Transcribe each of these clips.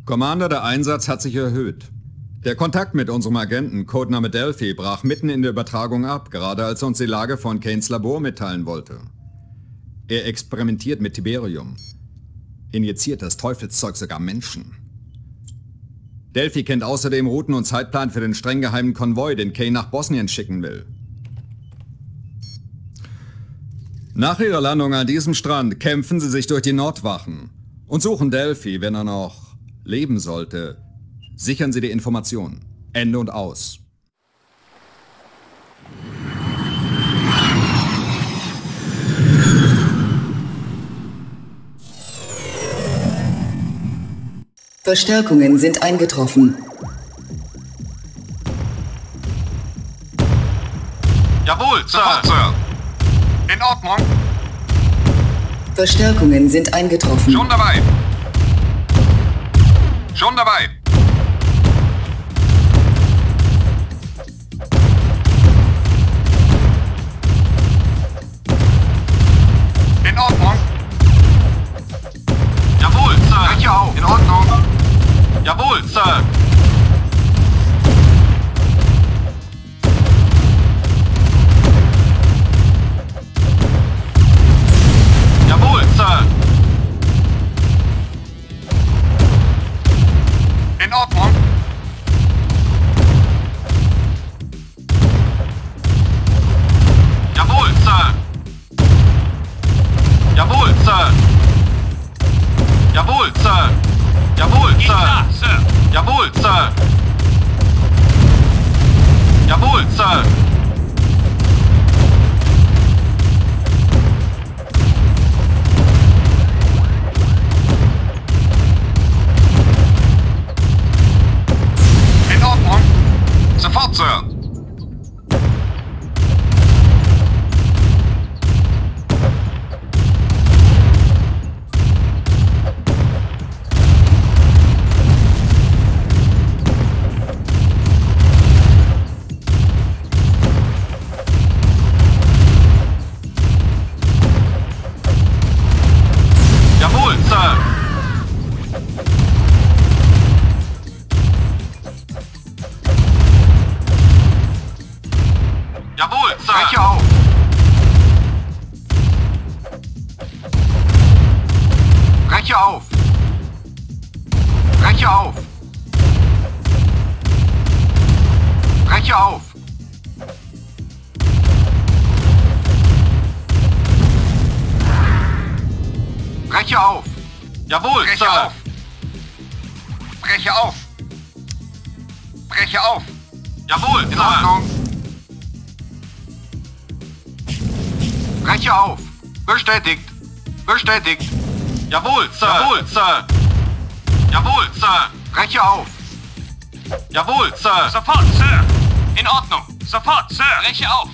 Commander, der Einsatz hat sich erhöht. Der Kontakt mit unserem Agenten, Codename Delphi, brach mitten in der Übertragung ab, gerade als er uns die Lage von Kanes Labor mitteilen wollte. Er experimentiert mit Tiberium. Injiziert das Teufelszeug sogar Menschen. Delphi kennt außerdem Routen und Zeitplan für den streng geheimen Konvoi, den Kane nach Bosnien schicken will. Nach ihrer Landung an diesem Strand kämpfen sie sich durch die Nordwachen und suchen Delphi, wenn er noch leben sollte. Sichern Sie die Informationen. Ende und aus. Verstärkungen sind eingetroffen. Jawohl, Sir. Sofort, Sir. In Ordnung. Verstärkungen sind eingetroffen. Schon dabei. Schon dabei. In Ordnung. Jawohl, Sir. Breche auf. In Ordnung. Jawohl, Sir. Jawohl, Sir. In Ordnung. Jawohl, Sir. Jawohl, Sir. Jawohl, Sir. Jawohl, Sir. Klar, Sir. Jawohl, Sir. Jawohl, Sir. In Ordnung. Sofort, Sir. Jawohl, Sir. Jawohl, Sir. Breche auf. Breche auf. Breche auf. Breche auf. Breche auf. Jawohl, Breche Sir. Auf. Breche auf. Breche auf. Jawohl, in Sir. Ordnung. Breche auf. Bestätigt. Bestätigt. Jawohl, Sir. Jawohl, Sir. Jawohl, Sir. Breche auf. Jawohl, Sir. Sofort, Sir. In Ordnung. Sofort, Sir. Breche auf.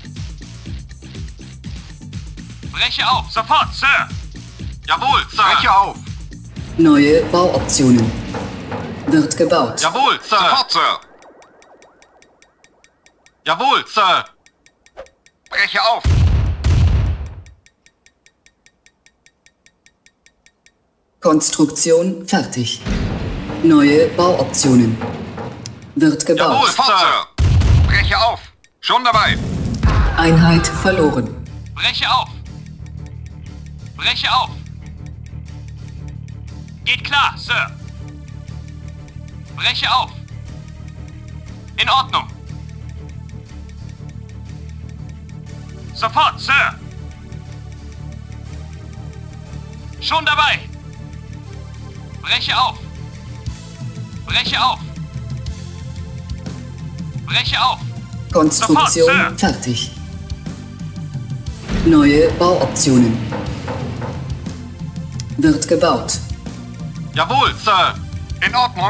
Breche auf. Sofort, Sir. Jawohl, Sir. Breche auf. Neue Bauoptionen. Wird gebaut. Jawohl, Sir. Sofort, Sir. Jawohl, Sir. Breche auf. Konstruktion fertig. Neue Bauoptionen. Wird gebaut. Jawohl, Sir. Breche auf. Schon dabei. Einheit verloren. Breche auf. Breche auf. Geht klar, Sir. Breche auf. In Ordnung. Sofort, Sir. Schon dabei. Breche auf. Breche auf. Breche auf. Konstruktion Sofort, Sir. fertig. Neue Bauoptionen. Wird gebaut. Jawohl, Sir. In Ordnung.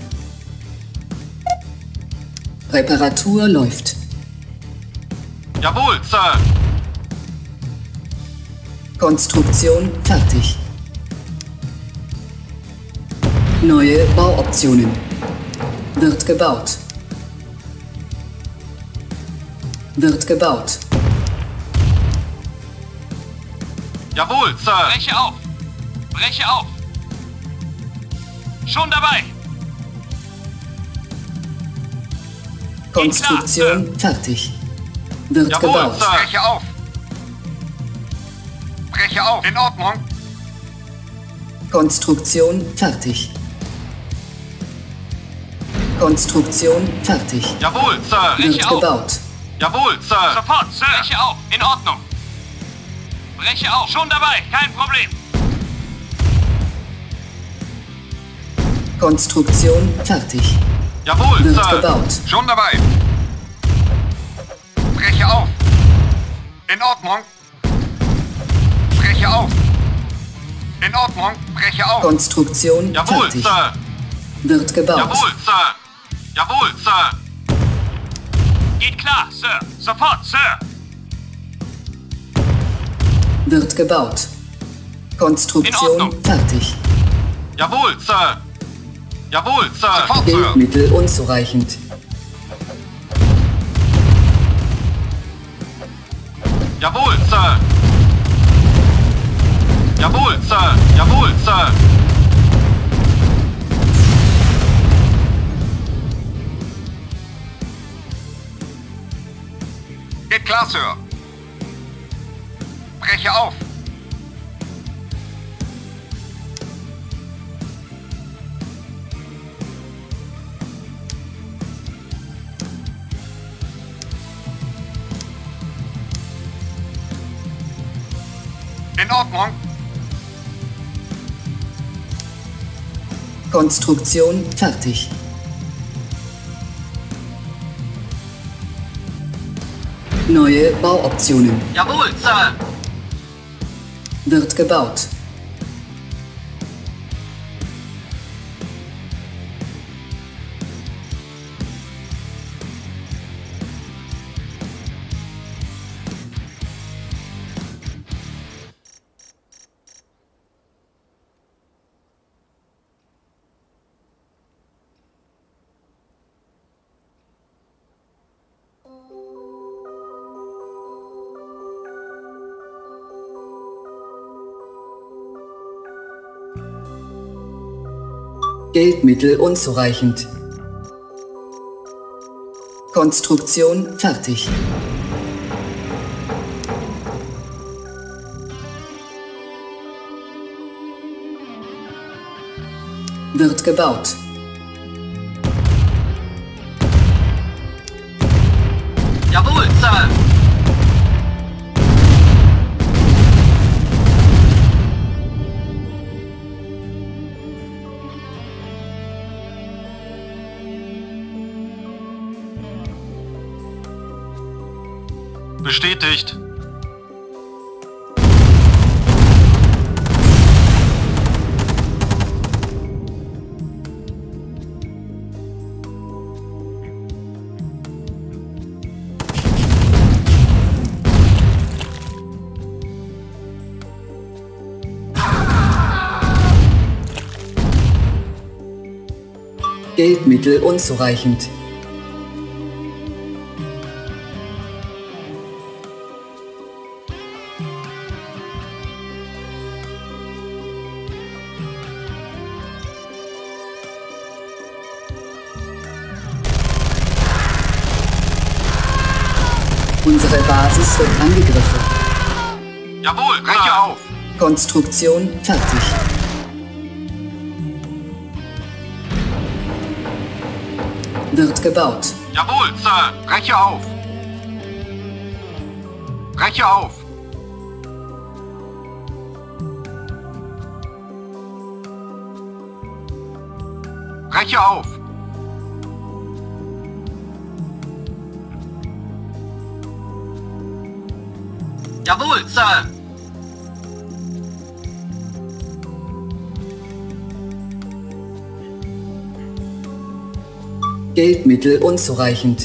Reparatur läuft. Jawohl, Sir. Konstruktion fertig. Neue Bauoptionen. Wird gebaut. Wird gebaut. Jawohl, Sir. Breche auf. Breche auf. Schon dabei. Konstruktion fertig. Wird Jawohl, gebaut. Sir. Breche auf. Breche auf. In Ordnung. Konstruktion fertig. Konstruktion fertig. Jawohl, Sir. Wird Breche auf. gebaut. Jawohl, Sir. Sofort, Sir. Breche auf. In Ordnung. Breche auf. Schon dabei. Kein Problem. Konstruktion fertig. Jawohl, Wird Sir. gebaut. Schon dabei. Breche auf. In Ordnung. Breche auf. In Ordnung. Breche auf. Konstruktion Jawohl, fertig. Sir. Wird gebaut. Jawohl, Sir. Jawohl, Sir. Geht klar, Sir. Sofort, Sir. Wird gebaut. In Konstruktion Ordnung. fertig. Jawohl, Sir. Jawohl, Sir. Sofort, Sir. Geldmittel unzureichend. Jawohl, Sir. Jawohl, Sir. Jawohl, Sir. Geht klar, Sir. Breche auf. In Ordnung. Konstruktion fertig. Neue Bauoptionen. Jawohl, Sir. Wird gebaut. Geldmittel unzureichend. Konstruktion fertig. Wird gebaut. Jawohl, Sir. Bestätigt. Geldmittel unzureichend. Unsere Basis wird angegriffen. Jawohl, breche auf. Konstruktion fertig. Wird gebaut. Jawohl, Sir. Breche auf. Breche auf. Breche auf. Jawohl, Sir. Geldmittel unzureichend.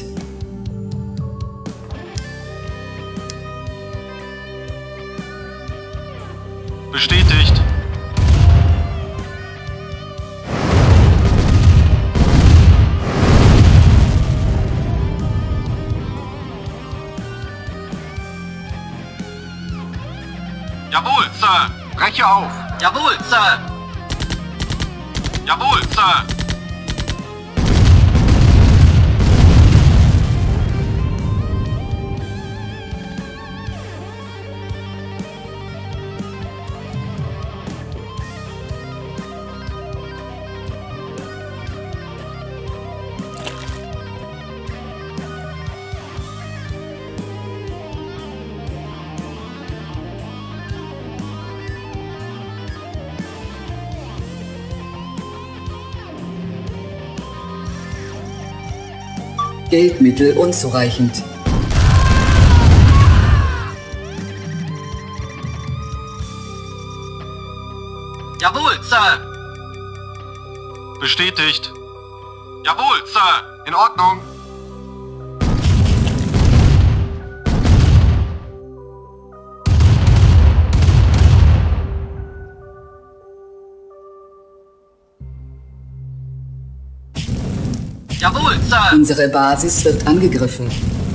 Bestätigt. Jawohl, Sir. Breche auf. Jawohl, Sir. Jawohl, Sir. Geldmittel unzureichend. Jawohl, Sir. Bestätigt. Jawohl, Sir. In Ordnung. Jawohl, Sir. Unsere Basis wird angegriffen.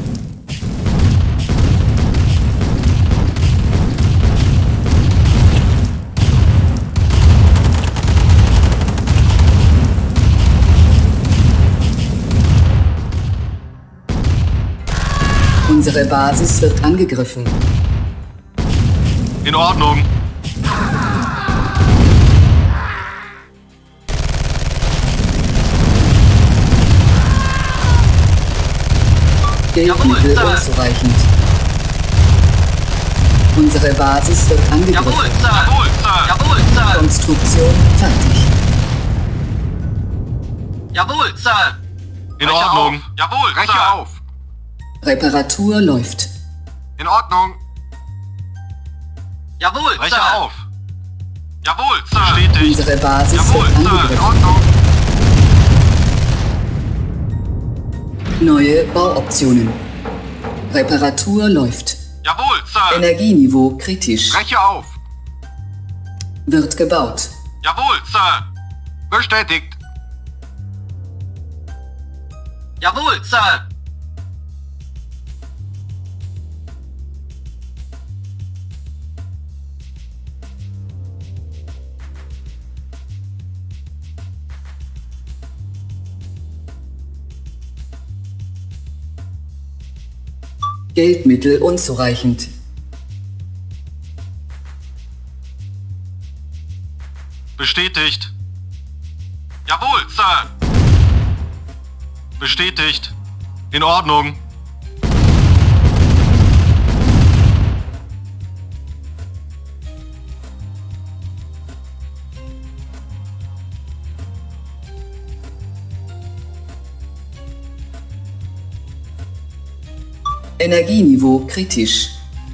Unsere Basis wird angegriffen. In Ordnung. Geldmittel Jawohl, Sir. unzureichend. Unsere Basis wird angegriffen. Jawohl, Sir. Jawohl, Sir. Jawohl, Sir. Konstruktion fertig. Jawohl, Sir. In Breche Ordnung. auf. Jawohl, Breche Sir. auf. Reparatur läuft. In Ordnung. Jawohl, Breche Sir. auf. Jawohl, Sir. Bestätigt. Unsere Basis Jawohl, wird Sir. In angegriffen. Ordnung. Neue Bauoptionen. Reparatur läuft. Jawohl, Sir. Energieniveau kritisch. Breche auf. Wird gebaut. Jawohl, Sir. Bestätigt. Jawohl, Sir. Geldmittel unzureichend. Bestätigt. Jawohl, Sir. Bestätigt. In Ordnung. Energieniveau kritisch.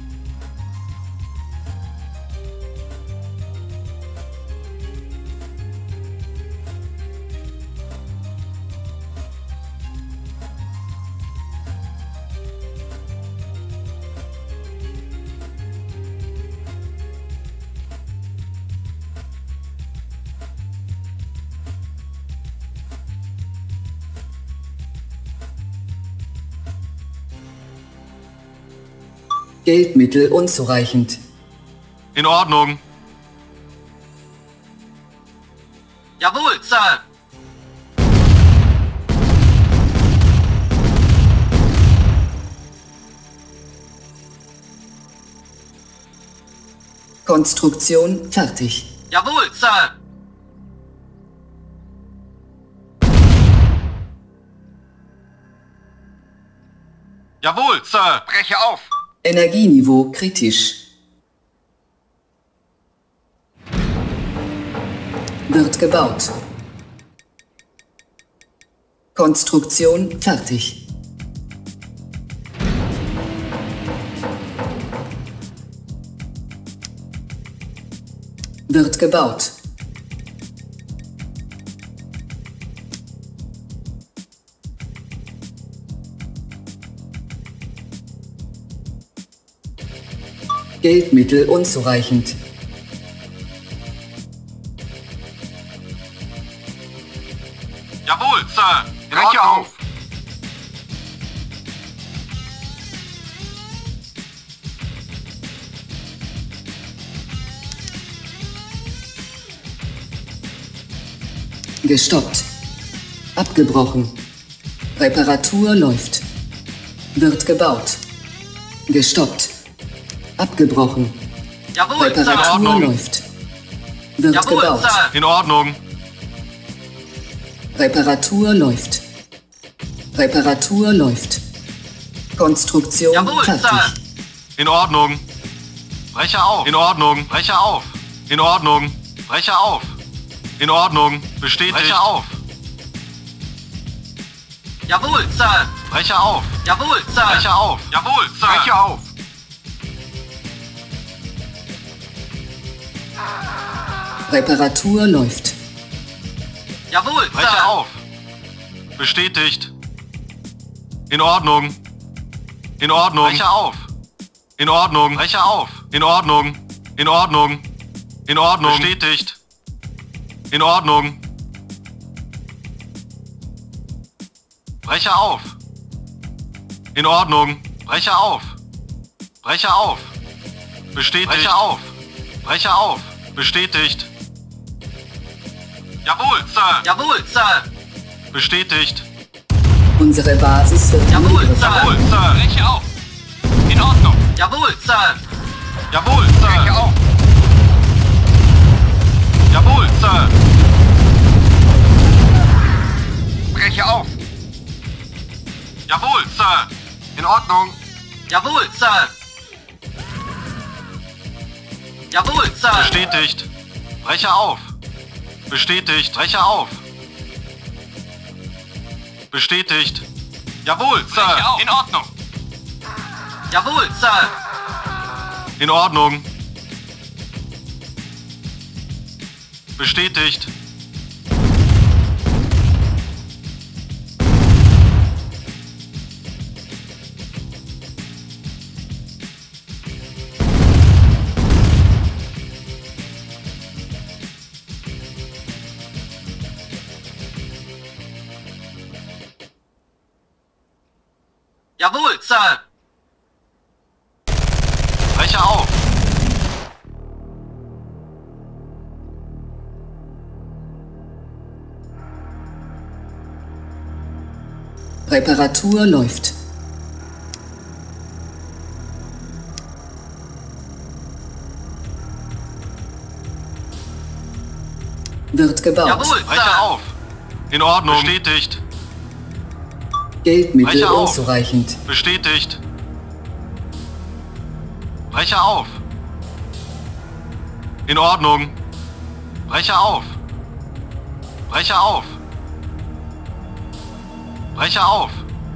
Geldmittel unzureichend. In Ordnung. Jawohl, Sir. Konstruktion fertig. Jawohl, Sir. Jawohl, Sir. Breche auf. Energieniveau kritisch. Wird gebaut. Konstruktion fertig. Wird gebaut. Geldmittel unzureichend. Jawohl, Sir. Breche auf. Gestoppt. Abgebrochen. Reparatur läuft. Wird gebaut. Gestoppt. Abgebrochen. Jawohl, Sir. Reparatur läuft. Wird Jawohl, gebaut. Sir. In Ordnung. Reparatur läuft. Reparatur läuft. Konstruktion Jawohl, fertig. Sir. In Ordnung. Brecher auf. In Ordnung. Brecher auf. In Ordnung. Brecher auf. In Ordnung. Bestätigt. Brecher auf. Jawohl, Sir. Brecher auf. Jawohl, Sir. Brecher auf. Jawohl, Sir. Brecher auf. Reparatur läuft. Jawohl, Brecher Sir. auf. Bestätigt. In Ordnung. In Ordnung. Brecher auf. In Ordnung. Brecher auf. In Ordnung. In Ordnung. In Ordnung. Bestätigt. In Ordnung. Brecher auf. In Ordnung. Brecher auf. Brecher auf. Bestätigt. Brecher auf. Brecher auf. Bestätigt. Jawohl, Sir. Jawohl, Sir. Bestätigt. Unsere Basis wird Jawohl, angegriffen. Jawohl, Sir. Breche auf. In Ordnung. Jawohl, Sir. Jawohl, Sir. Breche auf. Jawohl, Sir. Breche auf. Jawohl, Sir. In Ordnung. Jawohl, Sir. Jawohl, Sir. Bestätigt. Brecher auf. Bestätigt. Brecher auf. Bestätigt. Jawohl, Breche Sir. auf. In Ordnung. Jawohl, Sir. In Ordnung. Bestätigt. Jawohl, Sir. Brecher auf. Reparatur läuft. Wird gebaut. Jawohl, Brecher Sir. auf. In Ordnung. Bestätigt. Geldmittel Brecher auf. unzureichend. Bestätigt. Brecher auf. In Ordnung. Brecher auf. Brecher auf. Brecher auf.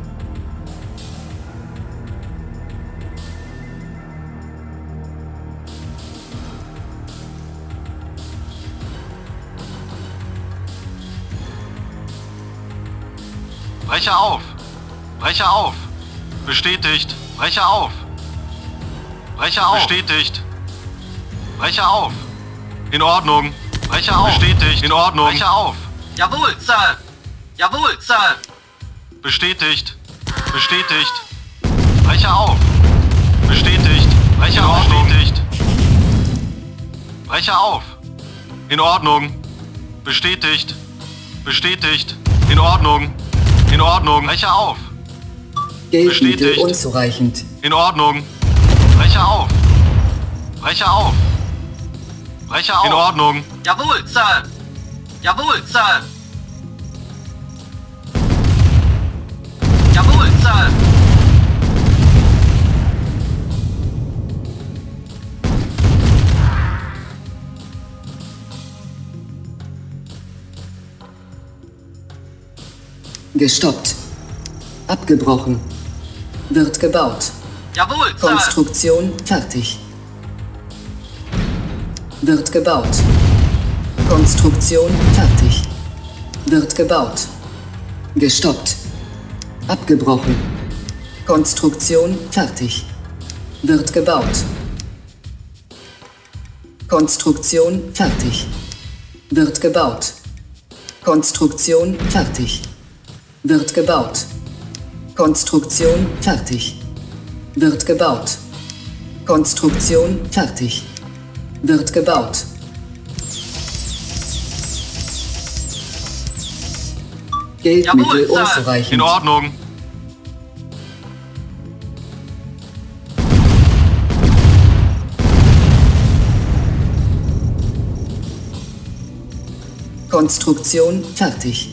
Brecher auf. Brecher auf. Bestätigt. Brecher auf. Brecher auf. Bestätigt. Brecher auf. In Ordnung. Brecher auf. Bestätigt. In Ordnung. Brecher auf. Jawohl, Sir. Jawohl, Sir. Bestätigt. Bestätigt. Brecher auf. Bestätigt. Brecher auf. Bestätigt. Brecher auf. In Ordnung. Bestätigt. Bestätigt. In Ordnung. In Ordnung. Brecher auf. Geldmittel Bestätigt. unzureichend. In Ordnung. Brecher auf. Brecher auf. Brecher auf. In Ordnung. Jawohl, Sir. Jawohl, Sir. Jawohl, Sir. Gestoppt. Abgebrochen. Wird gebaut. Jawohl, Sir. Konstruktion fertig. Wird gebaut. Konstruktion fertig. Wird gebaut. Gestoppt. Abgebrochen. Konstruktion fertig. Wird gebaut. Konstruktion fertig. Wird gebaut. Konstruktion fertig. Wird gebaut. Konstruktion fertig. Wird gebaut. Konstruktion fertig. Wird gebaut. Geldmittel Jawohl, Sir. unzureichend. In Ordnung. Konstruktion fertig.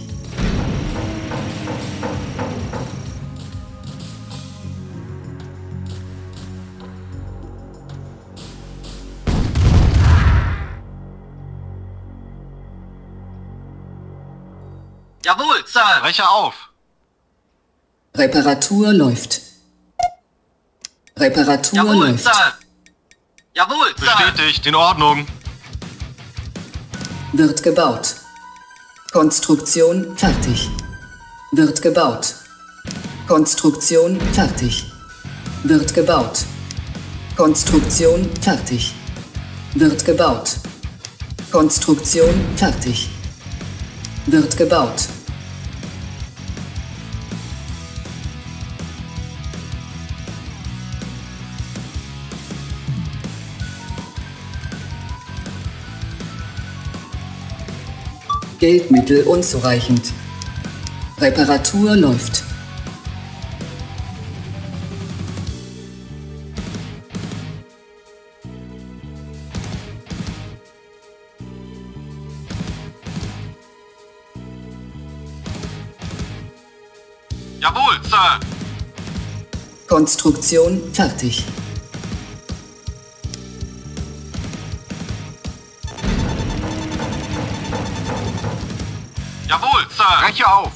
Jawohl, Sir. Breche auf. Reparatur läuft. Reparatur Jawohl, läuft. Sir. Jawohl, Sir. Bestätigt. In Ordnung. Wird gebaut. Konstruktion fertig. Wird gebaut. Konstruktion fertig. Wird gebaut. Konstruktion fertig. Wird gebaut. Konstruktion fertig. Wird gebaut. Geldmittel unzureichend. Reparatur läuft. Jawohl, Sir. Konstruktion fertig. Jawohl, Sir. Breche auf.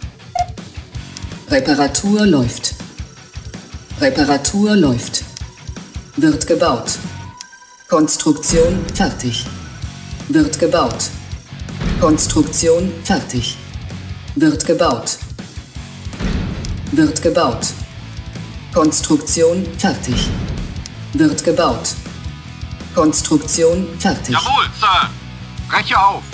Reparatur läuft. Reparatur läuft. Wird gebaut. Konstruktion fertig. Wird gebaut. Konstruktion fertig. Wird gebaut. Wird gebaut. Konstruktion fertig. Wird gebaut. Konstruktion fertig. Jawohl, Sir. Breche auf.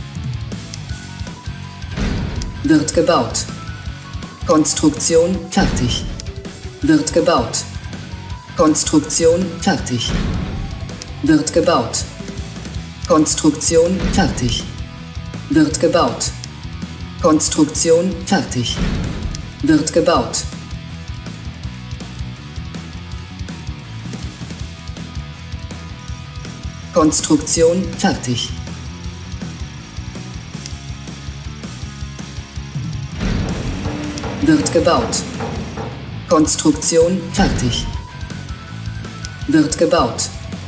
Wird gebaut. Konstruktion fertig. Wird gebaut. Konstruktion fertig. Wird gebaut. Konstruktion fertig. Wird gebaut. Konstruktion fertig. Wird gebaut. Konstruktion fertig. Wird gebaut. Konstruktion fertig. Wird gebaut.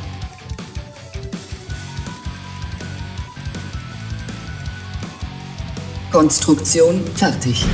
Konstruktion fertig.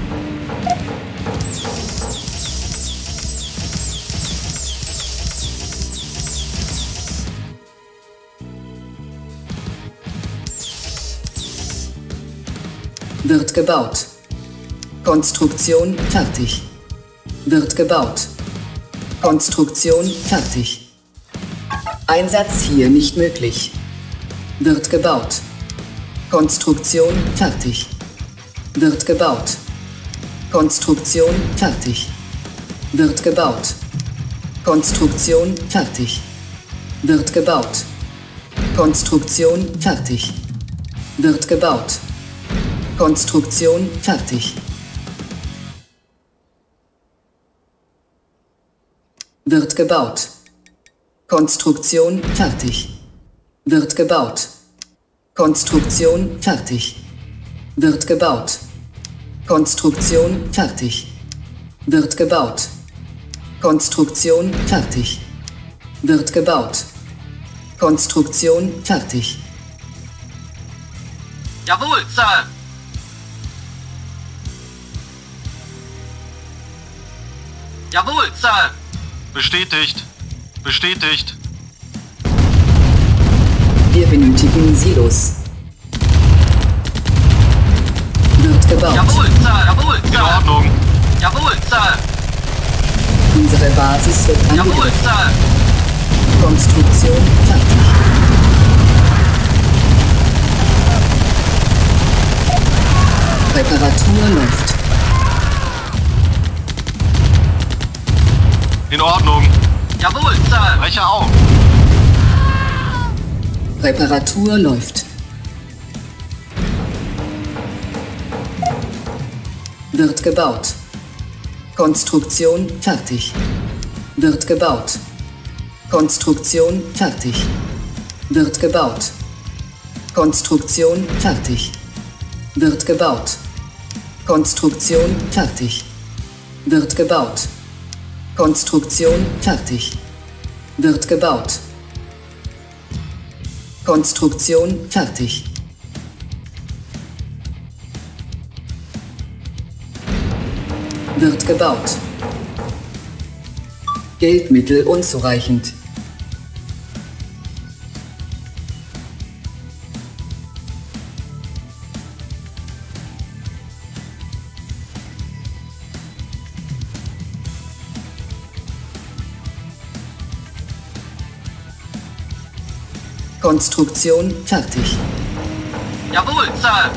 Wird gebaut. Konstruktion fertig. Wird gebaut. Konstruktion fertig. Einsatz hier nicht möglich. Wird gebaut. Konstruktion fertig. Wird gebaut. Konstruktion fertig. Wird gebaut. Konstruktion fertig. Wird gebaut. Konstruktion fertig. Wird gebaut. Konstruktion fertig. Wird gebaut. Konstruktion fertig. Wird gebaut. Konstruktion fertig. Wird gebaut. Konstruktion fertig. Wird gebaut. Konstruktion fertig. Wird gebaut. Konstruktion fertig. Jawohl, Sir. Jawohl, Sir. Bestätigt. Bestätigt. Wir benötigen Silos. Wird gebaut. Jawohl, Sir. Jawohl, In Sir. Ordnung. Jawohl, Sir. Unsere Basis wird Jawohl, angegriffen. Sir. Konstruktion fertig. Reparatur läuft. In Ordnung. Jawohl, Sir. Breche auf. Reparatur läuft. Wird gebaut. Konstruktion fertig. Wird gebaut. Konstruktion fertig. Wird gebaut. Konstruktion fertig. Wird gebaut. Konstruktion fertig. Wird gebaut. Konstruktion fertig. Wird gebaut. Konstruktion fertig. Wird gebaut. Geldmittel unzureichend. Konstruktion fertig. Jawohl, Sir.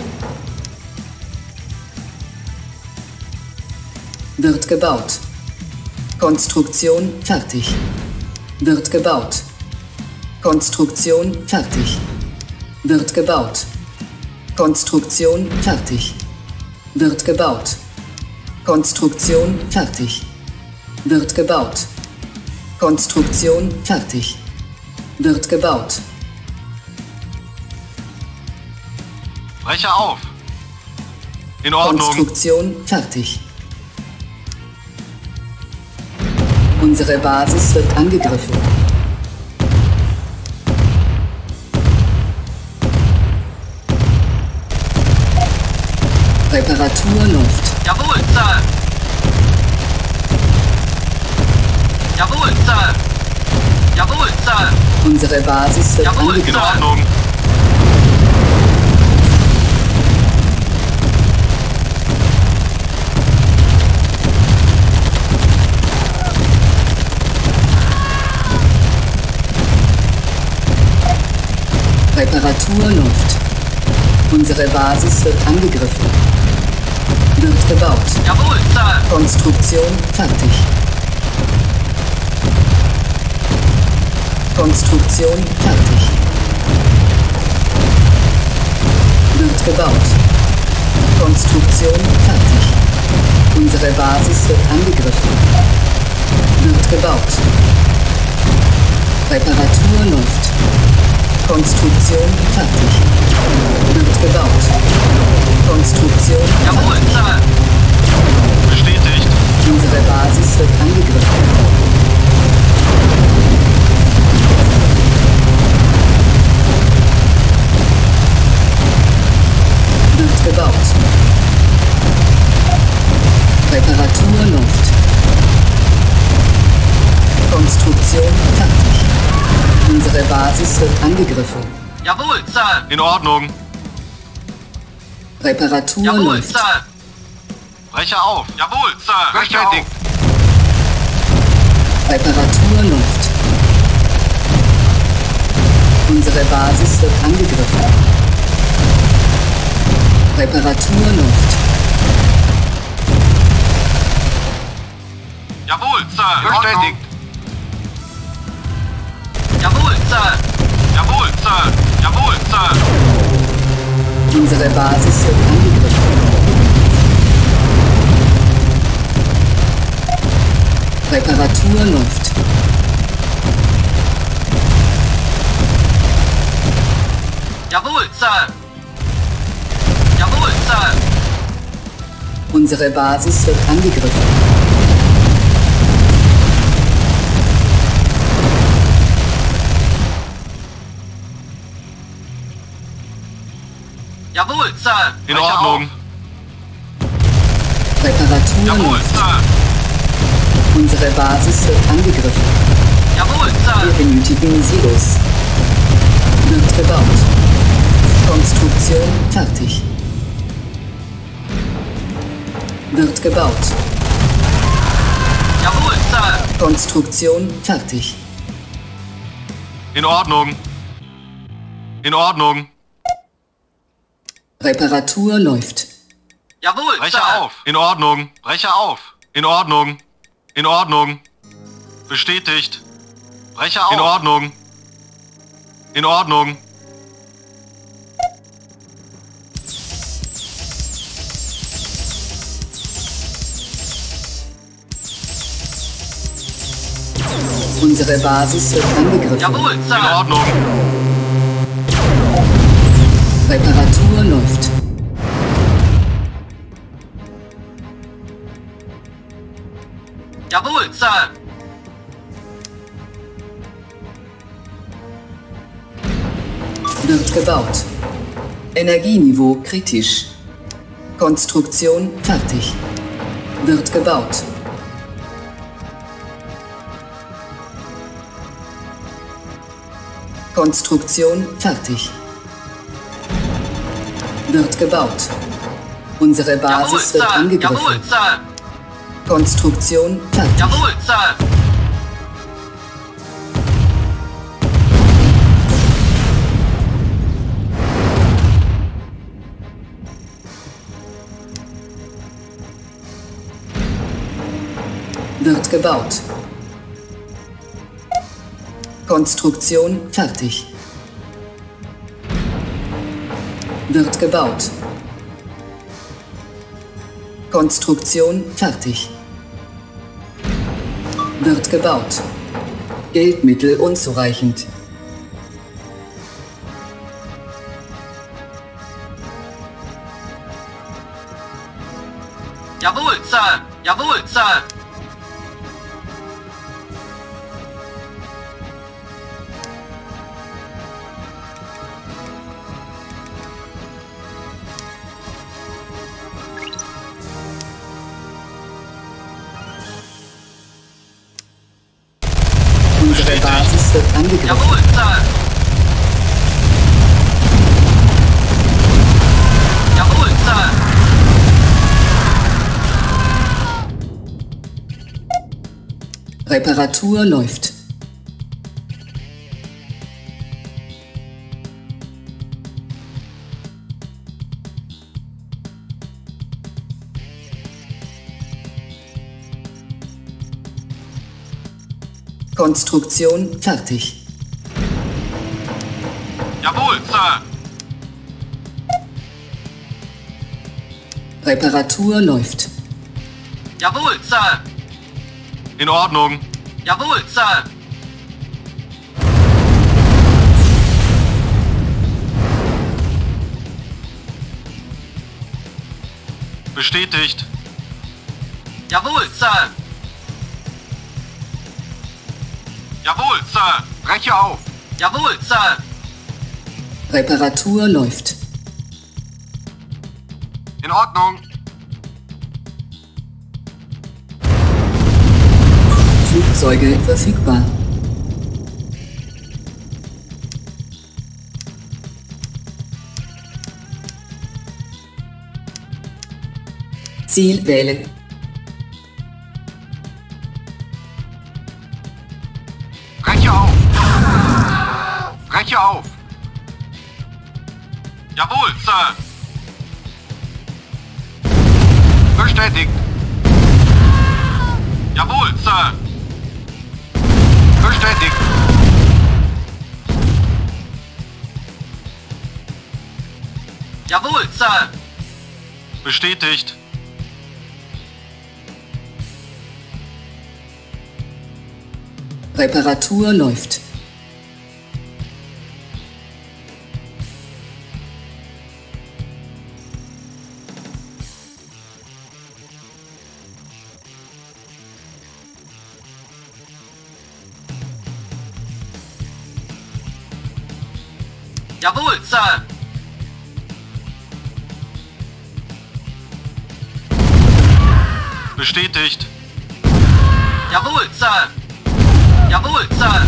Wird gebaut. Konstruktion fertig. Wird gebaut. Konstruktion fertig. Wird gebaut. Konstruktion fertig. Wird gebaut. Konstruktion fertig. Wird gebaut. Konstruktion fertig. Wird gebaut. Brecher auf. In Ordnung. Konstruktion fertig. Unsere Basis wird angegriffen. Reparatur läuft. Jawohl, Sir. Jawohl, Sir. Jawohl, Sir. Unsere Basis wird Jawohl, In angegriffen. Ordnung. Reparatur läuft. Unsere Basis wird angegriffen. Wird gebaut. Jawohl, Sir. Konstruktion fertig. Konstruktion fertig. Wird gebaut. Konstruktion fertig. Unsere Basis wird angegriffen. Wird gebaut. Reparatur läuft. Konstruktion fertig. Wird gebaut. Konstruktion Jawohl, fertig. Sir. Bestätigt. Unsere Basis wird angegriffen. Wird gebaut. Reparatur läuft. Konstruktion fertig. Unsere Basis wird angegriffen. Jawohl, Sir. In Ordnung. Reparatur Jawohl, läuft. Sir. Brecher auf. Jawohl, Sir. Bestätigt. Reparatur läuft. Unsere Basis wird angegriffen. Reparatur läuft. Jawohl, Sir. Bestätigt. Jawohl, Sir. Jawohl, Sir. Jawohl, Sir. Unsere Basis wird angegriffen. Reparatur läuft. Jawohl, Sir. Jawohl, Sir. Unsere Basis wird angegriffen. Jawohl, Sir. In Brecher Ordnung. Reparatur Jawohl, läuft. Sir. Unsere Basis wird angegriffen. auf. Jawohl, Sir. Wir benötigen Silos. Wird gebaut. Konstruktion fertig. Wird gebaut. Jawohl, Sir. Konstruktion fertig. In Ordnung. In Ordnung. Reparatur läuft. Jawohl, Brecher Sir. auf. In Ordnung. Brecher auf. In Ordnung. In Ordnung. Bestätigt. Brecher auf. In Ordnung. In Ordnung. Unsere Basis wird angegriffen. Jawohl, In Sir. Ordnung. Reparatur läuft. Jawohl, Sir. Wird gebaut. Energieniveau kritisch. Konstruktion fertig. Wird gebaut. Konstruktion fertig. Wird gebaut. Unsere Jawohl, Basis wird Sir. angegriffen. Jawohl, Sir. Konstruktion fertig. Jawohl, Sir. Wird gebaut. Konstruktion fertig. Wird gebaut. Konstruktion fertig. Wird gebaut. Geldmittel unzureichend. Jawohl, Sir. Jawohl, Sir. Unsere Basis wird angegriffen. Jawohl, Sir. Jawohl, Sir. Reparatur läuft. Konstruktion fertig. Jawohl, Sir. Reparatur läuft. Jawohl, Sir. In Ordnung. Jawohl, Sir. Bestätigt. Jawohl, Sir. Jawohl, Sir. Breche auf. Jawohl, Sir. Reparatur läuft. In Ordnung. Flugzeuge verfügbar. Ziel wählen. Breche auf. Breche auf. Jawohl, Sir. Bestätigt. Jawohl, Sir. Bestätigt. Jawohl, Sir. Bestätigt. Reparatur läuft. Jawohl, Sir. Bestätigt. Jawohl, Sir. Jawohl, Sir.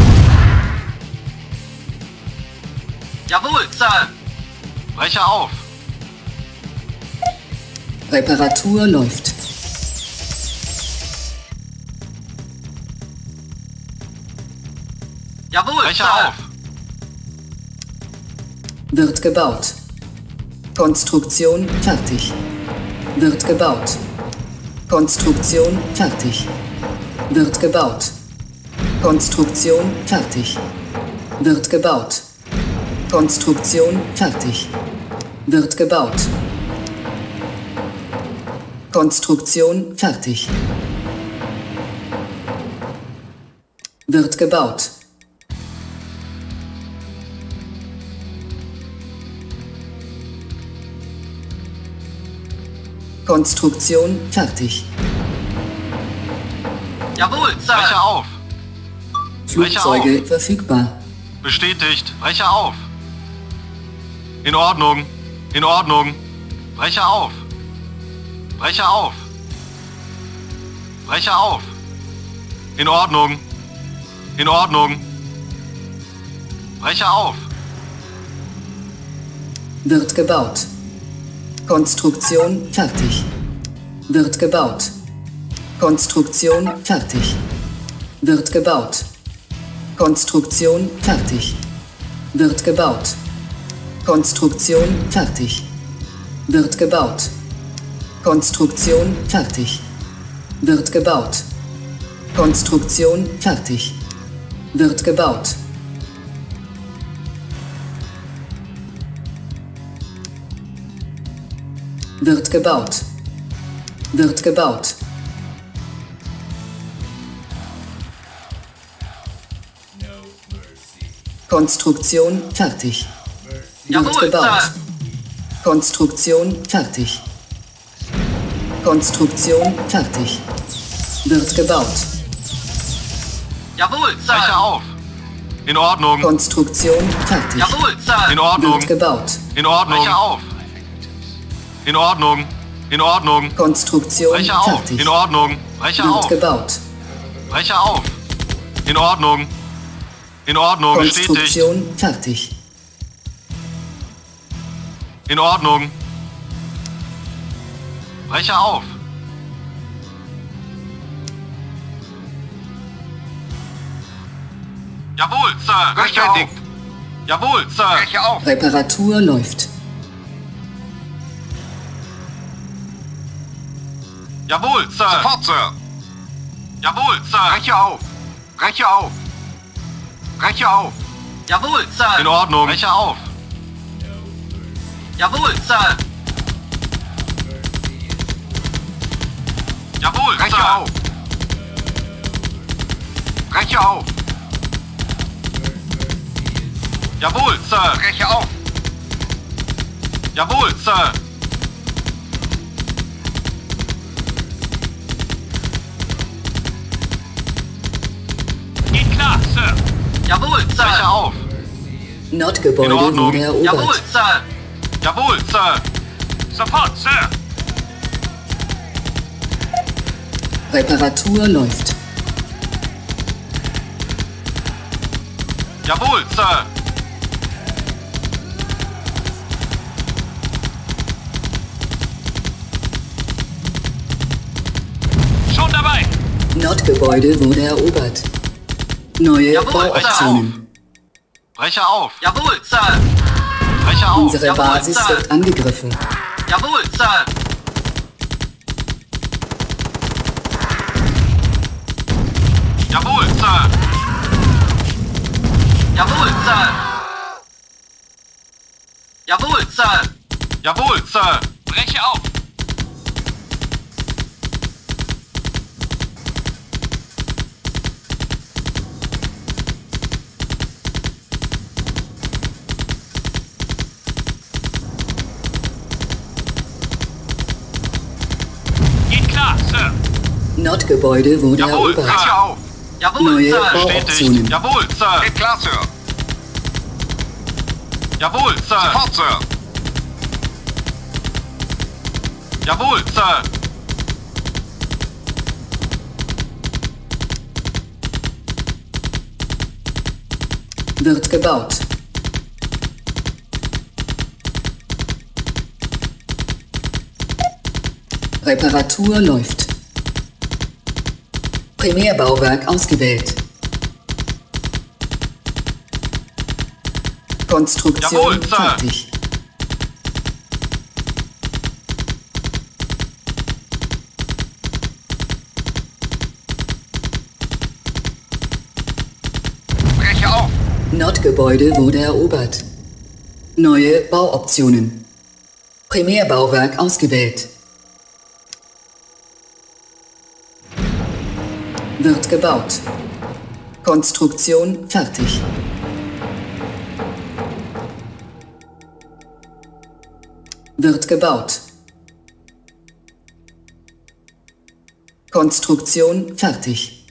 Jawohl, Sir. Breche auf. Reparatur läuft. Jawohl, Breche Sir. auf. Wird gebaut. Konstruktion fertig. Wird gebaut. Konstruktion fertig. Wird gebaut. Konstruktion fertig. Wird gebaut. Konstruktion fertig. Wird gebaut. Konstruktion fertig. Wird gebaut. Konstruktion fertig. Jawohl, Sir. Breche auf. Flugzeuge verfügbar. Bestätigt. Breche auf. In Ordnung. In Ordnung. Breche auf. Breche auf. Breche auf. In Ordnung. In Ordnung. Breche auf. Wird gebaut. Konstruktion fertig. Wird gebaut. Konstruktion fertig. Wird gebaut. Konstruktion fertig. Wird gebaut. Konstruktion fertig. Wird gebaut. Konstruktion fertig. Wird gebaut. Konstruktion fertig. Wird gebaut. Wird gebaut. Wird gebaut. Konstruktion fertig. Wird Jawohl, gebaut. Sir. Konstruktion fertig. Konstruktion fertig. Wird gebaut. Jawohl, Sir. Breche auf. In Ordnung. Konstruktion fertig. Jawohl, Sir. In Ordnung. Wird gebaut. In Ordnung. Breche auf. In Ordnung. In Ordnung. Konstruktion Breche auf. fertig. In Ordnung. Breche Wird auf. gebaut. Breche auf. In Ordnung. In Ordnung. Bestätigt. Konstruktion fertig. In Ordnung. Breche auf. Jawohl, Sir. Bestätigt. Jawohl, Sir. Breche auf. Reparatur läuft. Jawohl, Sir. Sofort, Sir. Jawohl, Sir. Breche auf. Breche auf. Breche auf. Jawohl, Sir. In Ordnung. Breche auf. Jawohl, Sir. Jawohl, Breche Sir. Auf. Breche auf. Jawohl, Sir. Breche auf. Jawohl, Sir. Geht klar, Sir. Jawohl, Sir. Breche auf. In Nordgebäude Ordnung. wurde Jawohl, erobert. Sir. Jawohl, Sir. Sofort, Sir. Reparatur läuft. Jawohl, Sir. Schon dabei. Nordgebäude wurde erobert. Neue Jawohl, Bauoptionen. Breche auf. Jawohl, Sir. Breche auf. Unsere Jawohl, Basis Sir. wird angegriffen. Jawohl, Sir. Jawohl, Sir. Jawohl, Sir. Jawohl, Sir. Jawohl, Sir. Breche auf. Geht klar, Sir. Nordgebäude wurde Jawohl, erobert. Breche auf. Jawohl, Neue Sir. Bauoptionen. Bestätigt. Jawohl, Sir. Geht klar, Sir. Jawohl, Sir. Sofort, Sir. Jawohl, Sir. Wird gebaut. Reparatur läuft. Primärbauwerk ausgewählt. Konstruktion Jawohl, Sir. fertig. Breche auf. Nordgebäude wurde erobert. Neue Bauoptionen. Primärbauwerk ausgewählt. Wird gebaut. Konstruktion fertig. Wird gebaut. Konstruktion fertig.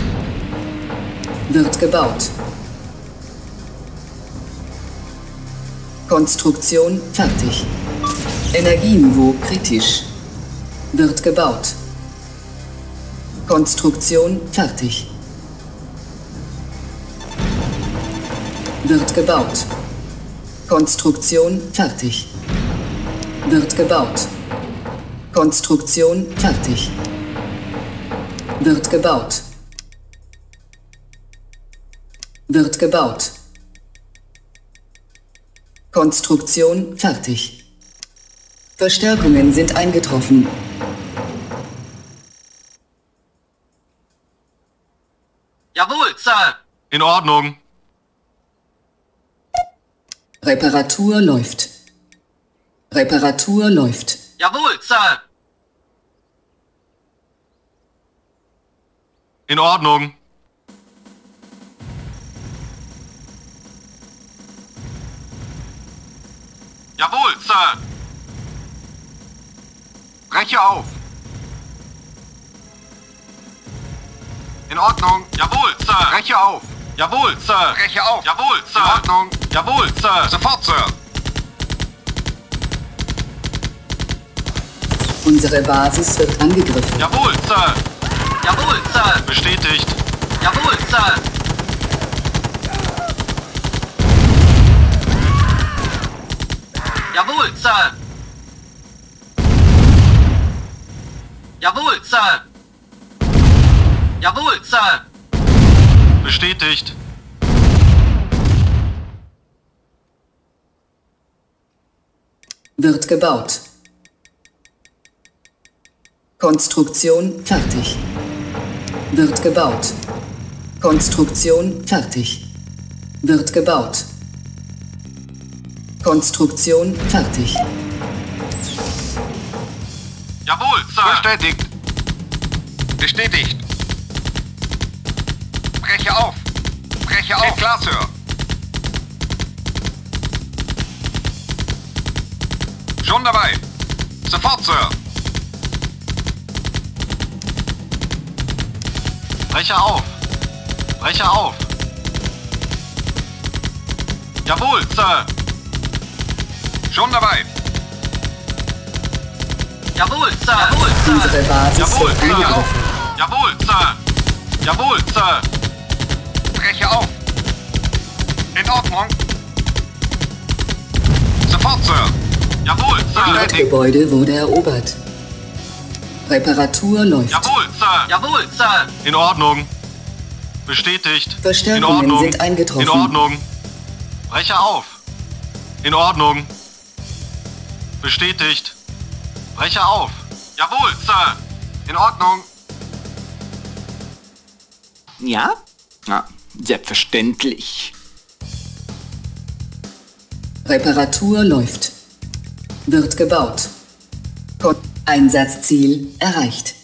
Wird gebaut. Konstruktion fertig. Energieniveau kritisch. Wird gebaut. Konstruktion fertig. Wird gebaut. Konstruktion fertig. Wird gebaut. Konstruktion fertig. Wird gebaut. Wird gebaut. Konstruktion fertig. Verstärkungen sind eingetroffen. Jawohl, Sir. In Ordnung. Reparatur läuft. Reparatur läuft. Jawohl, Sir. In Ordnung. Jawohl, Sir. Breche auf. In Ordnung. Jawohl, Sir. Breche auf. Jawohl, Sir. Breche auf. Jawohl, Sir. In Ordnung. Jawohl, Sir. Sofort, Sir. Unsere Basis wird angegriffen. Jawohl, Sir. Jawohl, Sir. Bestätigt. Jawohl, Sir. Jawohl, Sir. Jawohl, Sir. Jawohl, Sir. Bestätigt. Wird gebaut. Konstruktion fertig. Wird gebaut. Konstruktion fertig. Wird gebaut. Konstruktion fertig. Jawohl, Sir. Bestätigt. Bestätigt. Breche auf. Breche auf. Geht klar, Sir. Schon dabei. Sofort, Sir. Breche auf. Breche auf. Jawohl, Sir. Schon dabei. Jawohl, Sir. Jawohl, Sir. Unsere Basis Jawohl, wird Sir. angegriffen. Jawohl, Sir. Jawohl, Sir. Breche auf. In Ordnung. Sofort, Sir. Jawohl, Sir. Nordgebäude wurde erobert. Reparatur läuft. Jawohl, Sir. Jawohl, Sir. In Ordnung. Bestätigt. Verstärkungen In Ordnung. sind eingetroffen. In Ordnung. Breche auf. In Ordnung. Bestätigt. Breche auf. Jawohl, Sir. In Ordnung. Ja? Ja, selbstverständlich. Reparatur läuft. Wird gebaut. Einsatzziel erreicht.